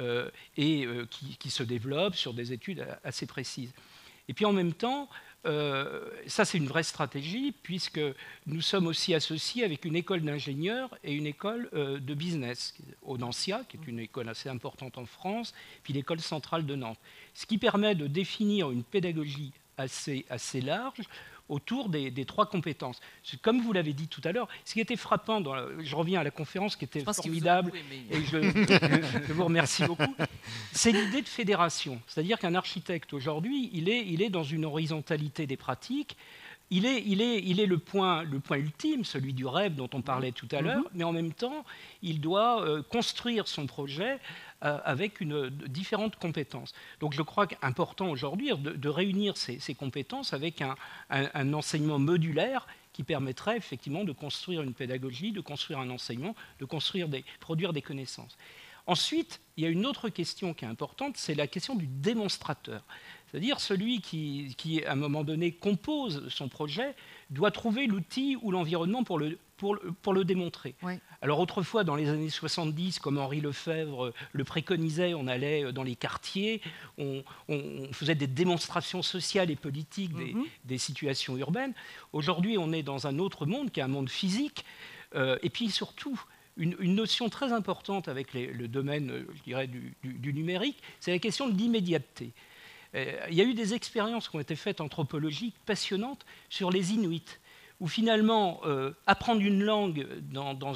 qui se développent sur des études assez précises. Et puis en même temps, ça c'est une vraie stratégie puisque nous sommes aussi associés avec une école d'ingénieurs et une école de business, Audencia, qui est une école assez importante en France, puis l'école centrale de Nantes. Ce qui permet de définir une pédagogie assez large autour des trois compétences. Comme vous l'avez dit tout à l'heure, ce qui était frappant, je reviens à la conférence qui était formidable, et je vous remercie beaucoup, c'est l'idée de fédération. C'est-à-dire qu'un architecte aujourd'hui, il est dans une horizontalité des pratiques, il est le point ultime, celui du rêve dont on parlait tout à l'heure, mais en même temps, il doit construire son projet avec différentes compétences. Donc je crois qu'important aujourd'hui de réunir ces compétences avec un enseignement modulaire qui permettrait effectivement de construire une pédagogie, de construire un enseignement, de produire des connaissances. Ensuite, il y a une autre question qui est importante, c'est la question du démonstrateur. C'est-à-dire celui qui, à un moment donné, compose son projet, doit trouver l'outil ou l'environnement pour le démontrer. Oui. Alors autrefois, dans les années 70, comme Henri Lefebvre le préconisait, on allait dans les quartiers, on faisait des démonstrations sociales et politiques des situations urbaines. Aujourd'hui, on est dans un autre monde, qui est un monde physique, et puis surtout, une notion très importante avec le domaine, je dirais, du numérique, c'est la question de l'immédiateté. Il y a eu des expériences qui ont été faites anthropologiques passionnantes sur les Inuits, où finalement, apprendre une langue dans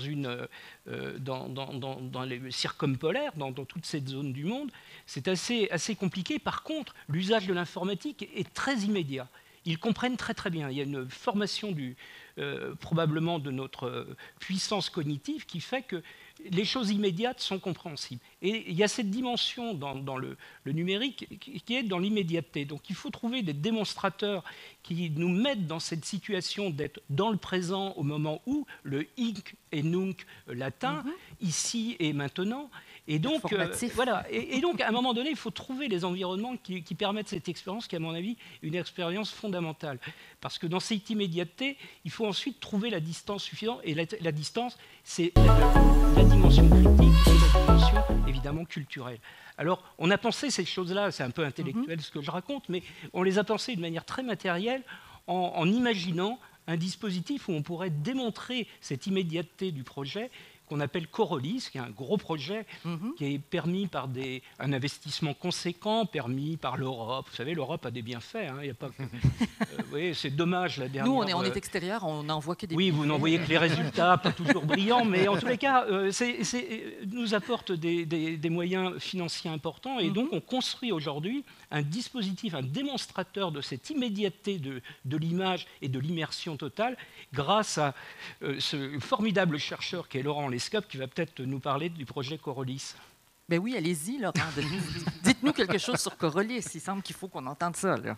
les circumpolaires, dans toute cette zone du monde, c'est assez compliqué. Par contre, l'usage de l'informatique est très immédiat. Ils comprennent très très bien. Il y a une formation probablement de notre puissance cognitive qui fait que les choses immédiates sont compréhensibles. Et il y a cette dimension dans le numérique qui est dans l'immédiateté. Donc il faut trouver des démonstrateurs qui nous mettent dans cette situation d'être dans le présent au moment où le hic et nunc latin, ici et maintenant. Et donc, voilà. Et donc, à un moment donné, il faut trouver les environnements qui permettent cette expérience, qui est, à mon avis, une expérience fondamentale. Parce que dans cette immédiateté, il faut ensuite trouver la distance suffisante. Et la distance, c'est la dimension critique et la dimension, évidemment, culturelle. Alors, on a pensé ces choses-là, c'est un peu intellectuel ce que je raconte, mais on les a pensées de manière très matérielle en imaginant un dispositif où on pourrait démontrer cette immédiateté du projet, qu'on appelle Corollis, qui est un gros projet qui est permis par un investissement conséquent, permis par l'Europe. Vous savez, l'Europe a des bienfaits. Hein, y a pas que, oui, c'est dommage la dernière. Nous, on est extérieur, on n'en voit que des. Oui, vous n'en voyez que les résultats, pas toujours brillants, mais en tous les cas, nous apporte des moyens financiers importants, et donc on construit aujourd'hui un dispositif, un démonstrateur de cette immédiateté de l'image et de l'immersion totale, grâce à ce formidable chercheur qui est Laurent Lescope, qui va peut-être nous parler du projet Corollis. Ben oui, allez-y, Laurent. Dites-nous quelque chose sur Corollis. Il semble qu'il faut qu'on entende ça. Là.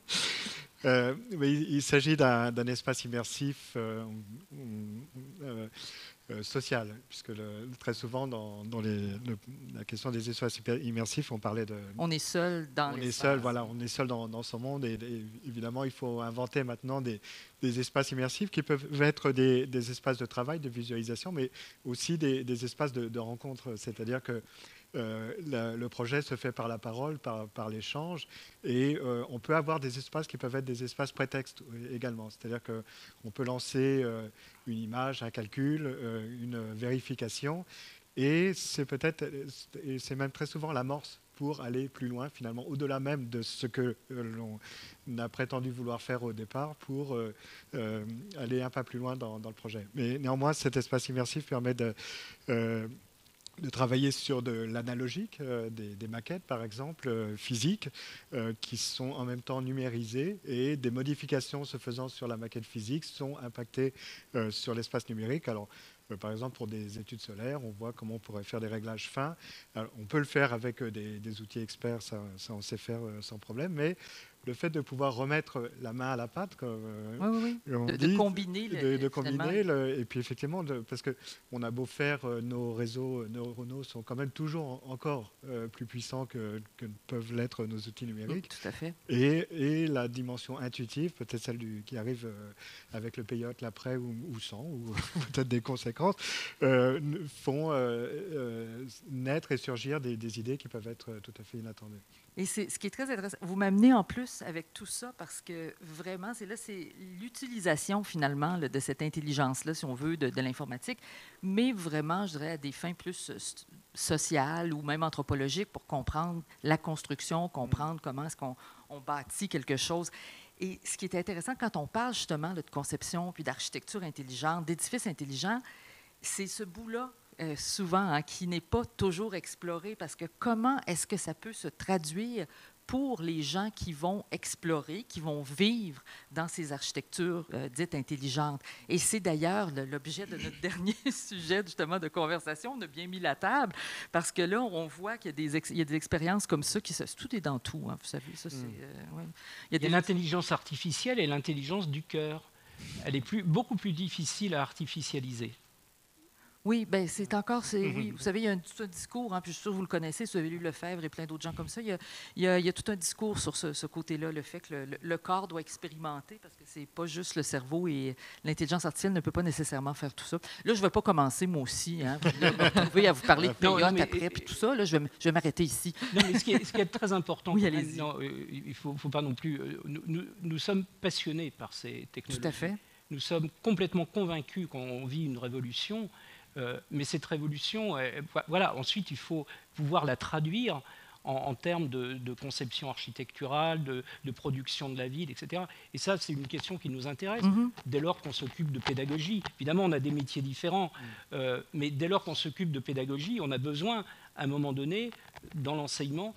Il s'agit d'un espace immersif social, puisque très souvent, dans la question des espaces immersifs, on parlait de... On est seul dans l'espace. On est seul, voilà, on est seul dans son monde. Et évidemment, il faut inventer maintenant des espaces immersifs qui peuvent être des espaces de travail, de visualisation, mais aussi des espaces de rencontre. C'est-à-dire que le projet se fait par la parole, par l'échange, et on peut avoir des espaces qui peuvent être des espaces prétextes également. C'est-à-dire qu'on peut lancer une image, un calcul, une vérification, et c'est même très souvent l'amorce pour aller plus loin, finalement, au-delà même de ce que l'on a prétendu vouloir faire au départ, pour aller un pas plus loin dans le projet. Mais néanmoins, cet espace immersif permet de travailler sur de l'analogique, des maquettes par exemple, physiques, qui sont en même temps numérisées, et des modifications se faisant sur la maquette physique sont impactées sur l'espace numérique. Alors, par exemple, pour des études solaires, on voit comment on pourrait faire des réglages fins. Alors, on peut le faire avec des outils experts, ça on sait faire sans problème, mais le fait de pouvoir remettre la main à la pâte, de combiner, et puis effectivement, parce qu'on a beau faire, nos réseaux neuronaux sont quand même toujours encore plus puissants que peuvent l'être nos outils numériques. Tout à fait. Et la dimension intuitive, peut-être celle qui arrive avec le payote, l'après ou sans, ou peut-être des conséquences, font naître et surgir des idées qui peuvent être tout à fait inattendues. Et ce qui est très intéressant, vous m'amenez en plus avec tout ça parce que vraiment, c'est l'utilisation finalement de cette intelligence-là, si on veut, de l'informatique, mais vraiment, je dirais, à des fins plus sociales ou même anthropologiques pour comprendre la construction, comprendre comment est-ce qu'on bâtit quelque chose. Et ce qui est intéressant, quand on parle justement de conception puis d'architecture intelligente, d'édifices intelligents, c'est ce bout-là souvent qui n'est pas toujours exploré, parce que comment est-ce que ça peut se traduire pour les gens qui vont explorer, qui vont vivre dans ces architectures dites intelligentes. Et c'est d'ailleurs l'objet de notre dernier sujet justement de conversation. On a bien mis la table, parce que là, on voit qu'il y a des expériences comme ça, tout est dans tout, hein, vous savez. Ça, ouais. Il y a l'intelligence artificielle et l'intelligence du cœur. Elle est beaucoup plus difficile à artificialiser. Oui, bien, c'est encore... Oui, vous savez, il y a tout un discours, hein, puis je suis sûr que vous le connaissez, si vous avez lu Lefebvre et plein d'autres gens comme ça, il y a tout un discours sur ce côté-là, le fait que le corps doit expérimenter, parce que c'est pas juste le cerveau, et l'intelligence artificielle ne peut pas nécessairement faire tout ça. Là, je ne vais pas commencer, moi aussi, hein, me retrouver à vous parler de payote après, puis tout ça. Là, je vais m'arrêter ici. Non, mais ce qui est très important, oui, allez-y. Il ne faut pas non plus... Nous sommes passionnés par ces technologies. Tout à fait. Nous sommes complètement convaincus qu'on vit une révolution. Mais cette révolution, voilà, ensuite, il faut pouvoir la traduire en termes de conception architecturale, de production de la ville, etc. Et ça, c'est une question qui nous intéresse, dès lors qu'on s'occupe de pédagogie. Évidemment, on a des métiers différents, mais dès lors qu'on s'occupe de pédagogie, on a besoin, à un moment donné, dans l'enseignement,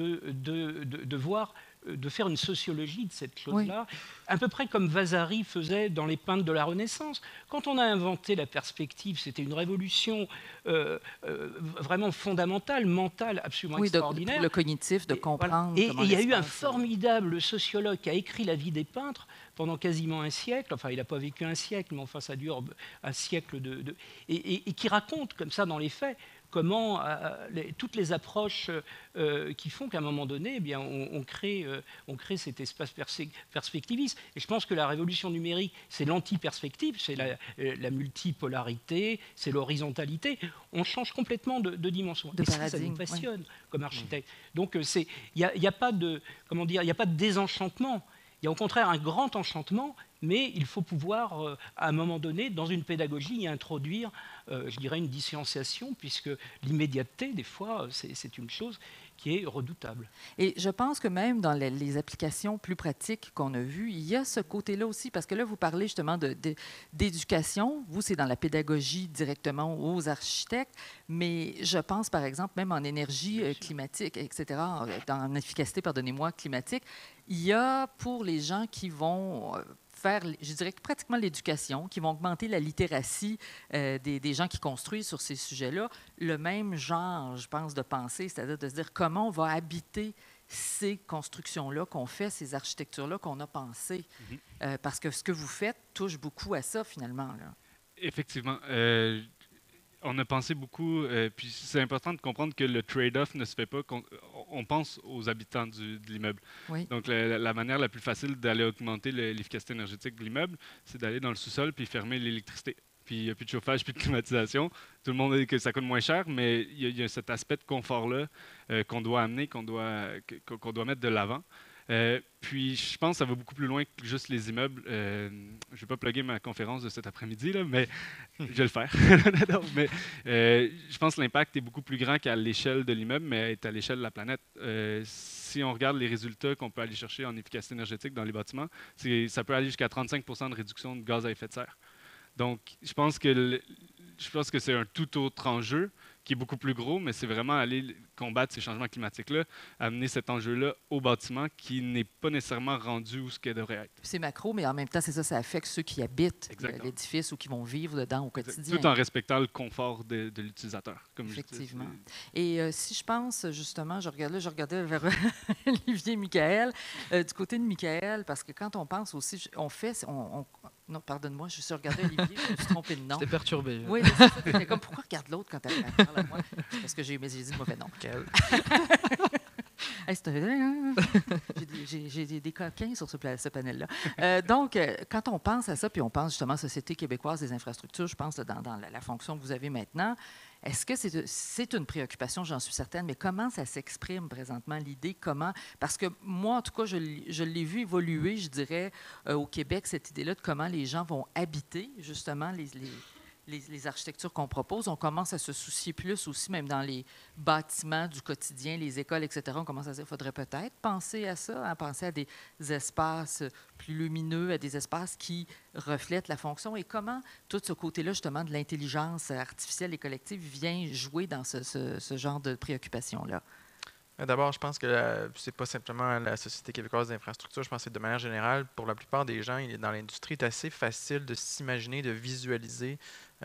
de voir... de faire une sociologie de cette chose-là, à peu près comme Vasari faisait dans les peintres de la Renaissance. Quand on a inventé la perspective, c'était une révolution vraiment fondamentale, mentale, absolument extraordinaire. Le cognitif, de comprendre. Et il y a eu un formidable sociologue qui a écrit La vie des peintres pendant quasiment un siècle. Enfin, il n'a pas vécu un siècle, mais enfin, ça dure un siècle et qui raconte comme ça, dans les faits, comment toutes les approches qui font qu'à un moment donné, eh bien, on crée cet espace perspectiviste. Et je pense que la révolution numérique, c'est l'anti-perspective, c'est la multipolarité, c'est l'horizontalité. On change complètement de dimension. Et ça nous passionne comme architecte. Donc, il n'y a pas de désenchantement. Il y a au contraire un grand enchantement, mais il faut pouvoir, à un moment donné, dans une pédagogie, y introduire, je dirais, une distanciation, puisque l'immédiateté, des fois, c'est une chose qui est redoutable. Et je pense que même dans les applications plus pratiques qu'on a vues, il y a ce côté-là aussi, parce que là, vous parlez justement d'éducation. Vous, c'est dans la pédagogie directement aux architectes, mais je pense, par exemple, même en énergie climatique, etc., en efficacité, pardonnez-moi, climatique, il y a pour les gens qui vont faire, je dirais, pratiquement l'éducation, qui vont augmenter la littératie des gens qui construisent sur ces sujets-là, le même genre, je pense, de pensée, c'est-à-dire de se dire comment on va habiter ces constructions-là qu'on fait, ces architectures-là qu'on a pensées. Parce que ce que vous faites touche beaucoup à ça, finalement. Là. Effectivement. On a pensé beaucoup, puis c'est important de comprendre que le trade-off ne se fait pas. On pense aux habitants de l'immeuble. Oui. Donc, la manière la plus facile d'aller augmenter l'efficacité énergétique de l'immeuble, c'est d'aller dans le sous-sol puis fermer l'électricité. Puis il n'y a plus de chauffage, plus de climatisation. Tout le monde dit que ça coûte moins cher, mais il y a cet aspect de confort-là qu'on doit amener, qu'on doit mettre de l'avant. Puis, je pense que ça va beaucoup plus loin que juste les immeubles. Je ne vais pas plugger ma conférence de cet après-midi, là, mais je vais le faire. Non, mais, je pense que l'impact est beaucoup plus grand qu'à l'échelle de l'immeuble, mais est à l'échelle de la planète. Si on regarde les résultats qu'on peut aller chercher en efficacité énergétique dans les bâtiments, ça peut aller jusqu'à 35 % de réduction de gaz à effet de serre. Donc, je pense que c'est un tout autre enjeu qui est beaucoup plus gros, mais c'est vraiment aller combattre ces changements climatiques-là, amener cet enjeu-là au bâtiment qui n'est pas nécessairement rendu où ce qu'il devrait être. C'est macro, mais en même temps, c'est ça affecte ceux qui habitent l'édifice ou qui vont vivre dedans au quotidien. Tout en respectant le confort de l'utilisateur. Comme effectivement. Et si je pense, justement, je regardais vers Olivier et Michael, du côté de Michael, parce que quand on pense aussi, non, pardonne-moi, je suis regardé Olivier, je me suis trompé de nom. J'étais perturbé. Oui, c'est ça. C'était comme, pourquoi regarde l'autre quand elle parle à moi? Parce que j'ai dit le mauvais nom. J'ai des coquins sur ce panel-là. Donc, quand on pense à ça, puis on pense justement à Société québécoise des infrastructures, je pense dans la fonction que vous avez maintenant, est-ce que c'est une préoccupation, j'en suis certaine, mais comment ça s'exprime présentement, l'idée? Comment? Parce que moi, en tout cas, je l'ai vu évoluer, je dirais, au Québec, cette idée-là de comment les gens vont habiter, justement, les architectures qu'on propose. On commence à se soucier plus aussi, même dans les bâtiments du quotidien, les écoles, etc. On commence à dire qu'il faudrait peut-être penser à ça, à penser à des espaces plus lumineux, à des espaces qui reflètent la fonction. Et comment tout ce côté-là, justement, de l'intelligence artificielle et collective vient jouer dans ce genre de préoccupation-là? D'abord, je pense que ce n'est pas simplement la Société québécoise d'infrastructures. Je pense que de manière générale, pour la plupart des gens dans l'industrie, c'est assez facile de s'imaginer, de visualiser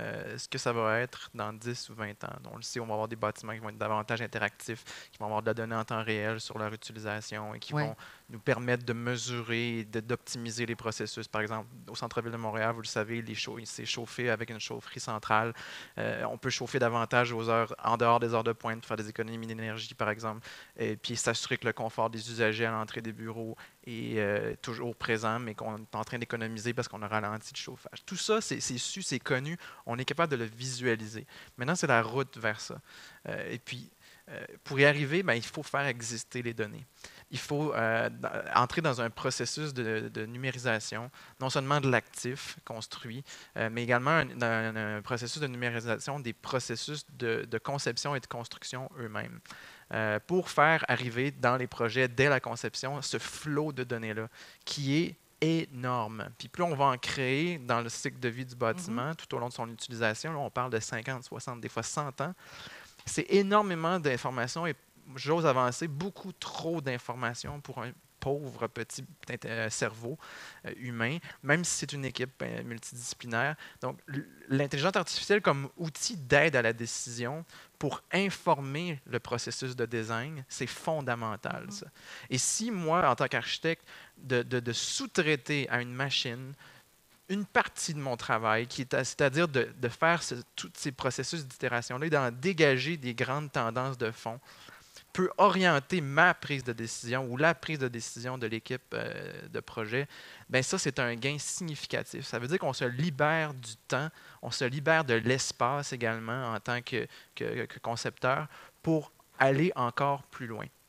ce que ça va être dans 10 ou 20 ans. Donc, on le sait, on va avoir des bâtiments qui vont être davantage interactifs, qui vont avoir de la donnée en temps réel sur leur utilisation et qui vont nous permettre de mesurer et d'optimiser les processus. Par exemple, au centre-ville de Montréal, vous le savez, c'est chauffé avec une chaufferie centrale. On peut chauffer davantage aux heures, en dehors des heures de pointe, pour faire des économies d'énergie, par exemple, et puis s'assurer que le confort des usagers à l'entrée des bureaux est toujours présent, mais qu'on est en train d'économiser parce qu'on a ralenti le chauffage. Tout ça, c'est su, c'est connu. On est capable de le visualiser. Maintenant, c'est la route vers ça. Et puis, pour y arriver, il faut faire exister les données. Il faut entrer dans un processus de numérisation, non seulement de l'actif construit, mais également un processus de numérisation des processus de conception et de construction eux-mêmes. Pour faire arriver dans les projets, dès la conception, ce flot de données-là, qui est énorme. Puis plus on va en créer dans le cycle de vie du bâtiment, tout au long de son utilisation, là, on parle de 50, 60, des fois 100 ans, c'est énormément d'informations et, j'ose avancer, beaucoup trop d'informations pour un pauvre petit cerveau humain, même si c'est une équipe multidisciplinaire. Donc, l'intelligence artificielle comme outil d'aide à la décision pour informer le processus de design, c'est fondamental, ça. Et si moi, en tant qu'architecte, de sous-traiter à une machine une partie de mon travail, c'est-à-dire de faire tous ces processus d'itération-là et d'en dégager des grandes tendances de fond, peut orienter ma prise de décision ou la prise de décision de l'équipe de projet, bien ça, c'est un gain significatif. Ça veut dire qu'on se libère du temps, on se libère de l'espace également en tant que concepteur pour aller encore plus loin.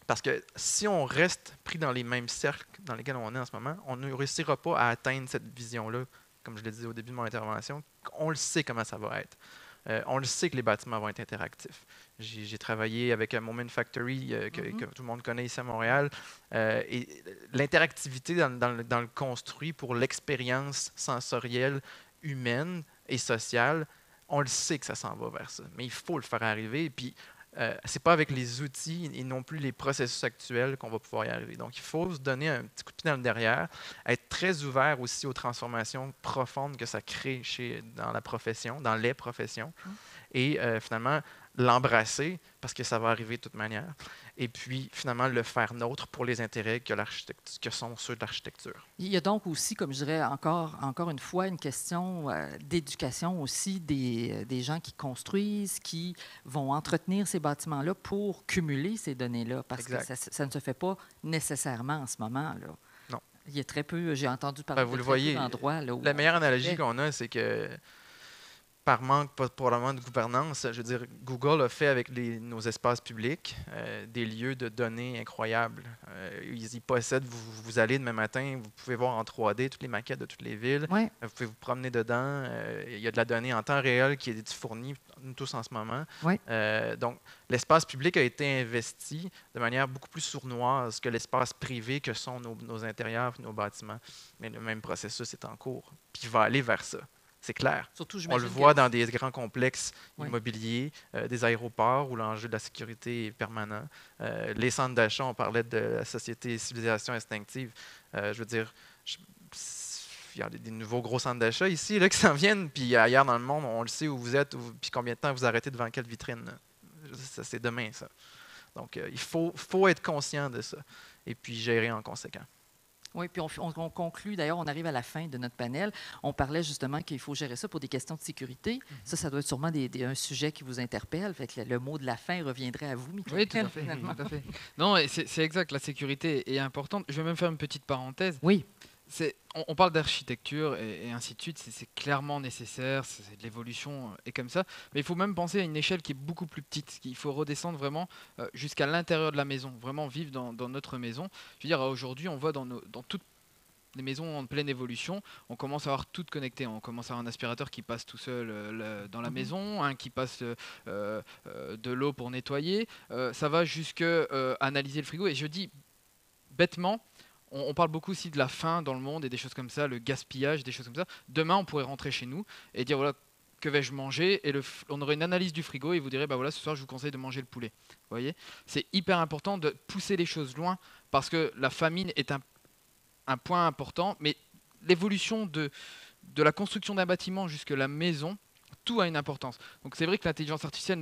Parce que si on reste pris dans les mêmes cercles dans lesquels on est en ce moment, on ne réussira pas à atteindre cette vision-là, comme je l'ai dit au début de mon intervention. On le sait comment ça va être. On le sait que les bâtiments vont être interactifs. J'ai travaillé avec Moment Factory, que tout le monde connaît ici à Montréal. Et l'interactivité dans le construit pour l'expérience sensorielle humaine et sociale, on le sait que ça s'en va vers ça. Mais il faut le faire arriver. Et puis, ce n'est pas avec les outils et non plus les processus actuels qu'on va pouvoir y arriver. Donc, il faut se donner un petit coup de pied dans le derrière, être très ouvert aussi aux transformations profondes que ça crée dans la profession, dans les professions, et finalement l'embrasser parce que ça va arriver de toute manière, et puis finalement le faire nôtre pour les intérêts que sont ceux de l'architecture. Il y a donc aussi, comme je dirais encore une fois, une question d'éducation aussi des gens qui construisent, qui vont entretenir ces bâtiments-là pour cumuler ces données-là, parce que ça ne se fait pas nécessairement en ce moment. Là. Non. Il y a très peu, j'ai entendu parler vous de le très voyez, peu d'endroits. Là, où la meilleure analogie qu'on a, c'est que par manque probablement de gouvernance, je veux dire, Google a fait avec nos espaces publics des lieux de données incroyables. Ils y possèdent, vous allez demain matin, vous pouvez voir en 3D toutes les maquettes de toutes les villes, vous pouvez vous promener dedans, il y a de la donnée en temps réel qui est fournie, nous tous en ce moment. Donc, l'espace public a été investi de manière beaucoup plus sournoise que l'espace privé que sont nos intérieurs et nos bâtiments. Mais le même processus est en cours, puis il va aller vers ça. C'est clair. Surtout, on le voit dans des grands complexes immobiliers, des aéroports où l'enjeu de la sécurité est permanent. Les centres d'achat, on parlait de la société civilisation instinctive. Je veux dire, il y a des nouveaux gros centres d'achat ici là, qui s'en viennent, puis ailleurs dans le monde, on le sait où vous êtes, puis combien de temps vous arrêtez devant quelle vitrine. C'est demain, ça. Donc, il faut être conscient de ça et puis gérer en conséquence. Oui, puis on conclut, d'ailleurs, on arrive à la fin de notre panel. On parlait justement qu'il faut gérer ça pour des questions de sécurité. Ça doit être sûrement un sujet qui vous interpelle. Fait que le mot de la fin reviendrait à vous, Michael. Oui, tout à fait. Tout à fait. Non, c'est exact, la sécurité est importante. Je vais même faire une petite parenthèse. Oui. On parle d'architecture et ainsi de suite, c'est clairement nécessaire, c'est de l'évolution et comme ça, mais il faut même penser à une échelle qui est beaucoup plus petite, il faut redescendre vraiment jusqu'à l'intérieur de la maison, vraiment vivre dans notre maison. Je veux dire, aujourd'hui, on voit dans toutes les maisons en pleine évolution, on commence à avoir tout connecté, on commence à avoir un aspirateur qui passe tout seul dans la maison, un qui passe de l'eau pour nettoyer, ça va jusqu'à analyser le frigo, et je dis bêtement, on parle beaucoup aussi de la faim dans le monde et des choses comme ça, le gaspillage, des choses comme ça. Demain, on pourrait rentrer chez nous et dire, voilà, que vais-je manger? Et on aurait une analyse du frigo et vous direz, bah voilà, ce soir, je vous conseille de manger le poulet. Vous voyez, c'est hyper important de pousser les choses loin parce que la famine est un point important, mais l'évolution de la construction d'un bâtiment jusqu'à la maison, tout a une importance. Donc c'est vrai que l'intelligence artificielle ne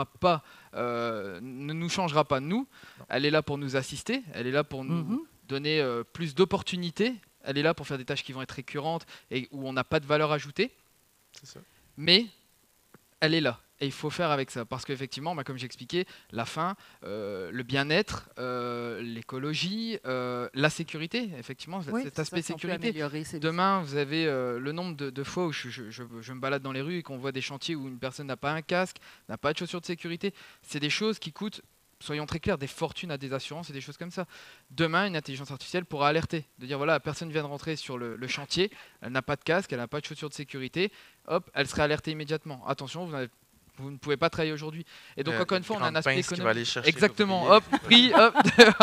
nous changera pas nous. Elle est là pour nous assister, elle est là pour nous donner plus d'opportunités. Elle est là pour faire des tâches qui vont être récurrentes et où on n'a pas de valeur ajoutée. C'est ça. Mais elle est là. Et il faut faire avec ça. Parce qu'effectivement, comme j'expliquais, la faim, le bien-être, l'écologie, la sécurité, effectivement, cet aspect sécurité. Demain, vous avez le nombre de fois où je me balade dans les rues et qu'on voit des chantiers où une personne n'a pas un casque, n'a pas de chaussures de sécurité. C'est des choses qui coûtent, soyons très clairs, des fortunes à des assurances et des choses comme ça. Demain, une intelligence artificielle pourra alerter, de dire voilà, la personne vient de rentrer sur le chantier, elle n'a pas de casque, elle n'a pas de chaussures de sécurité, hop, elle serait alertée immédiatement. Attention, vous ne pouvez pas travailler aujourd'hui. Et donc, encore une fois, on a un aspect économique. Exactement, hop, prix, hop.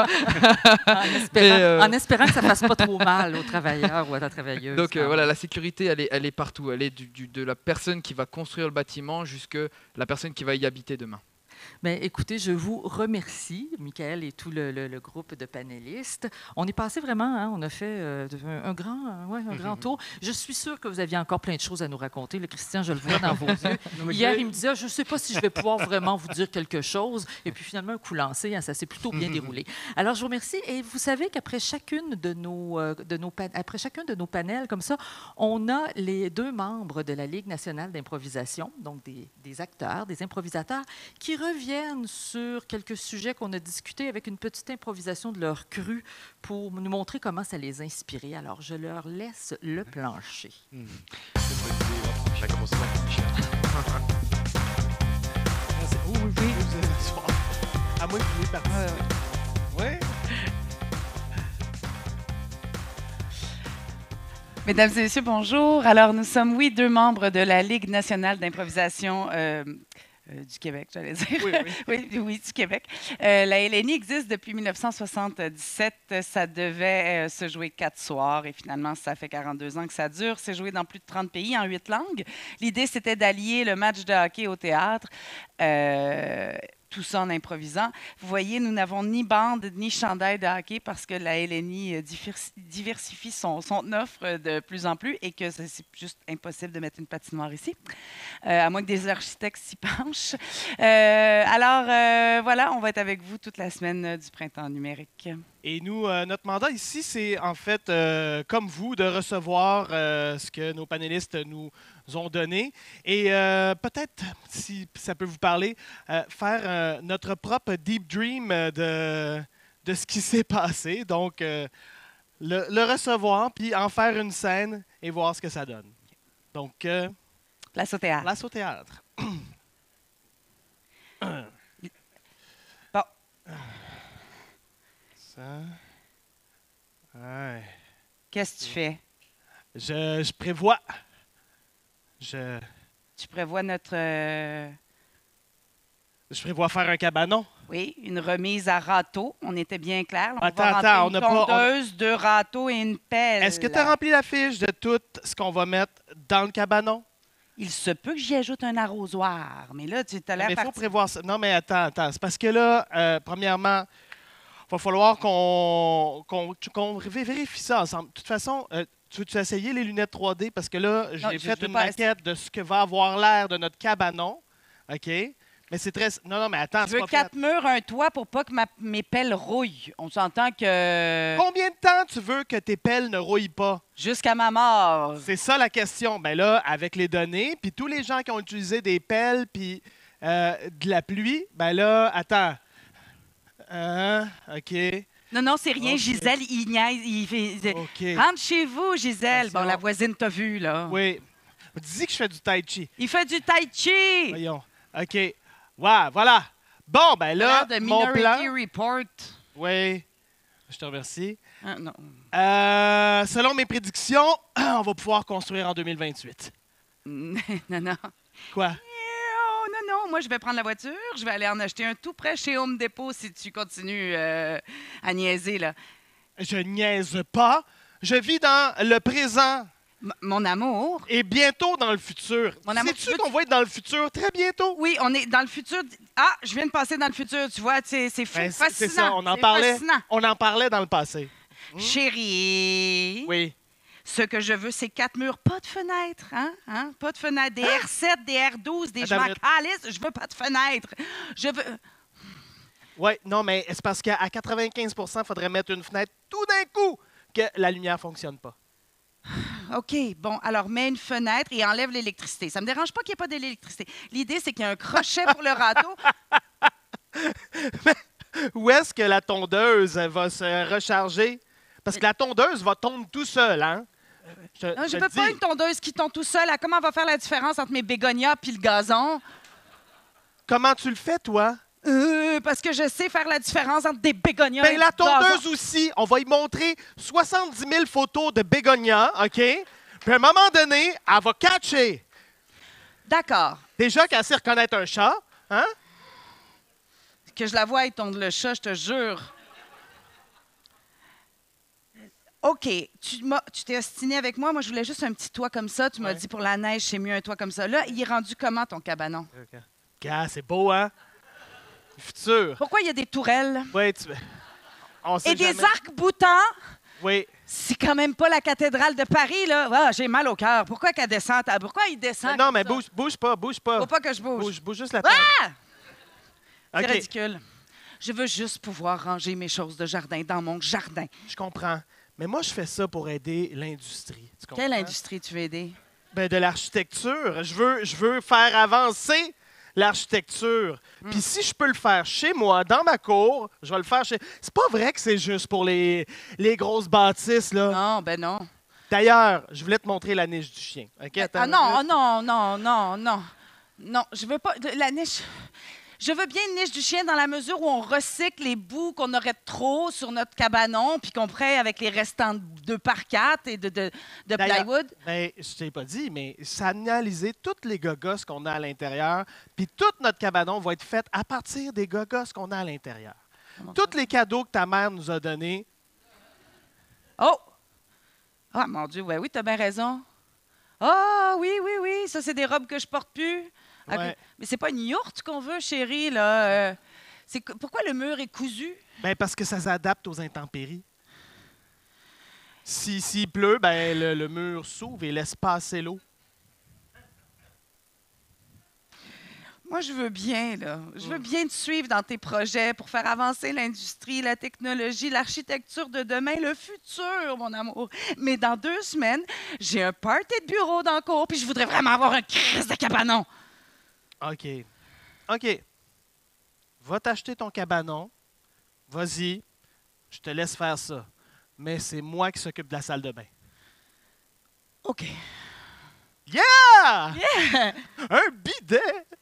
en espérant que ça ne fasse pas trop mal aux travailleurs ou à la travailleuse. Donc, voilà, la sécurité, elle est partout. Elle est de la personne qui va construire le bâtiment jusqu'à la personne qui va y habiter demain. Bien, écoutez, je vous remercie, Michael et tout le groupe de panélistes. On est passé vraiment, on a fait un grand tour. Je suis sûre que vous aviez encore plein de choses à nous raconter. Le Christian, je le vois dans vos yeux. Hier, il me disait, je ne sais pas si je vais pouvoir vraiment vous dire quelque chose. Et puis finalement, un coup lancé, ça s'est plutôt bien déroulé. Alors, je vous remercie. Et vous savez qu'après chacun de nos panels, comme ça, on a les 2 membres de la Ligue nationale d'improvisation, donc des acteurs, des improvisateurs, qui reviennent sur quelques sujets qu'on a discutés avec une petite improvisation de leur cru pour nous montrer comment ça les a inspirés. Alors, je leur laisse le plancher. À moins que vous voulez participer. Oui. Mesdames et messieurs, bonjour. Alors, nous sommes, oui, 2 membres de la Ligue nationale d'improvisation du Québec, j'allais dire. Oui. oui, du Québec. La LNI existe depuis 1977. Ça devait se jouer 4 soirs et finalement, ça fait 42 ans que ça dure. C'est joué dans plus de 30 pays en 8 langues. L'idée, c'était d'allier le match de hockey au théâtre. Tout ça en improvisant. Vous voyez, nous n'avons ni bande ni chandail de hockey parce que la LNI diversifie son offre de plus en plus et que c'est juste impossible de mettre une patinoire ici, à moins que des architectes s'y penchent. Alors, voilà, on va être avec vous toute la semaine du printemps numérique. Et nous, notre mandat ici, c'est en fait, comme vous, de recevoir ce que nos panélistes nous ont donné et peut-être, si ça peut vous parler, faire notre propre deep dream de ce qui s'est passé. Donc, le recevoir, puis en faire une scène et voir ce que ça donne. Donc, place au théâtre. Place au théâtre. Bon. Ça. Ouais. Qu'est-ce que tu fais? Je prévois. Tu prévois notre... Je prévois faire un cabanon. Oui, une remise à râteau. On était bien clair. On Attends, va rentrer on une n'a pas- tondeuse, 2 râteaux et une pelle. Est-ce que tu as rempli la fiche de tout ce qu'on va mettre dans le cabanon? Il se peut que j'y ajoute un arrosoir, mais là, tu as l'air Mais il faut parti. prévoir ça. Non, mais attends. C'est parce que là, premièrement, il va falloir qu'on vérifie ça ensemble. De toute façon, tu veux-tu essayer les lunettes 3D? Parce que là, j'ai je fait veux une pas maquette de ce que va avoir l'air de notre cabanon. OK? Mais c'est très... Non, mais attends, Je c'est veux pas 4 fait. murs, un toit pour pas que mes pelles rouillent. On s'entend que Combien de temps tu veux que tes pelles ne rouillent pas? jusqu'à ma mort. C'est ça la question. Ben là, avec les données, puis tous les gens qui ont utilisé des pelles puis de la pluie, ben là, attends. OK. Non, c'est rien. Ok. Gisèle, il niaise. Il fait... OK. Rentre chez vous, Gisèle. Attention. Bon, la voisine t'a vu, là. Oui. Dis que je fais du tai chi. Il fait du tai chi. Voyons. OK. Ouais, voilà. Bon, ben là, de mon Minority plan... Report. Oui. Je te remercie. Ah, non. Selon mes prédictions, on va pouvoir construire en 2028. non. Quoi? Non. Moi, je vais prendre la voiture. Je vais aller en acheter un tout près chez Home Depot si tu continues à niaiser, là. Je niaise pas. Je vis dans le présent. Mon amour. Et bientôt dans le futur. Mon amour, Sais-tu qu'on va être dans le futur très bientôt? Oui, on est dans le futur. Ah, je viens de passer dans le futur, tu vois. C'est fou, Ben, fascinant. c'est ça, on en C'est parlait. fascinant. On en parlait dans le passé. Chérie, Oui. ce que je veux, c'est 4 murs, pas de fenêtres. Hein? Pas de fenêtres. Des R7, des R12, des je Attends, m'en calisse. Je veux pas de fenêtres. Je veux... Oui, non, mais c'est parce qu'à 95 il faudrait mettre une fenêtre tout d'un coup que la lumière ne fonctionne pas. OK, bon, alors mets une fenêtre et enlève l'électricité. Ça me dérange pas qu'il n'y ait pas d'électricité. L'idée, c'est qu'il y a un crochet pour le râteau. Où est-ce que la tondeuse va se recharger? Parce que la tondeuse va tomber tout seul, hein? Non, je ne veux pas une tondeuse qui tombe tout seul. Comment on va faire la différence entre mes bégonias et le gazon? Comment tu le fais, toi? Parce que je sais faire la différence entre des bégonias et Ben, la du gazon. tondeuse aussi, on va y montrer 70 000 photos de bégonias, OK? Puis à un moment donné, elle va catcher. D'accord. Déjà qu'elle sait reconnaître un chat, hein? Que je la vois et tondre le chat, je te jure. OK, tu t'es ostiné avec moi. Moi, je voulais juste un petit toit comme ça. Tu m'as dit pour la neige, c'est mieux un toit comme ça. Là, il est rendu comment, ton cabanon? Gars, c'est beau, hein? Le futur. Pourquoi il y a des tourelles? Oui, on sait Et des jamais. arcs-boutants? Oui. C'est quand même pas la cathédrale de Paris, là. Ah, j'ai mal au cœur. Pourquoi qu'elle descend? Pourquoi il descend? Non, comme mais ça? bouge pas. Faut pas que je bouge. Bouge juste la tête. Ah! C'est OK, ridicule. Je veux juste pouvoir ranger mes choses de jardin dans mon jardin. je comprends. Mais moi, je fais ça pour aider l'industrie. Tu comprends? Quelle industrie tu veux aider? Ben, de l'architecture. Je veux faire avancer l'architecture. Puis si je peux le faire chez moi, dans ma cour, je vais le faire chez... C'est pas vrai que c'est juste pour les grosses bâtisses, là. Non, ben non. D'ailleurs, je voulais te montrer la niche du chien. OK, attends Ah une non, minute. non. Non, je veux pas... La niche... Je veux bien une niche du chien dans la mesure où on recycle les bouts qu'on aurait trop sur notre cabanon, puis qu'on ferait avec les restants de 2x4 et de plywood. Ben, je t'ai pas dit, mais analyser toutes les gogos qu'on a à l'intérieur, puis tout notre cabanon va être fait à partir des gogos qu'on a à l'intérieur. Tous les cadeaux que ta mère nous a donnés. Oh! Ah, mon Dieu, oui, tu as bien raison. Ah, oui, ça, c'est des robes que je porte plus. Ouais. Mais c'est pas une yourte qu'on veut, chérie, là. Pourquoi le mur est cousu? Ben, parce que ça s'adapte aux intempéries. S'il pleut, ben, le mur s'ouvre et laisse passer l'eau. Moi, je veux bien, là. Je veux bien te suivre dans tes projets pour faire avancer l'industrie, la technologie, l'architecture de demain, le futur, mon amour. Mais dans 2 semaines, j'ai un party de bureau dans le cours, puis je voudrais vraiment avoir un crise de cabanon. OK. Va t'acheter ton cabanon. Vas-y. Je te laisse faire ça. Mais c'est moi qui s'occupe de la salle de bain. OK. Yeah! Yeah! Un bidet!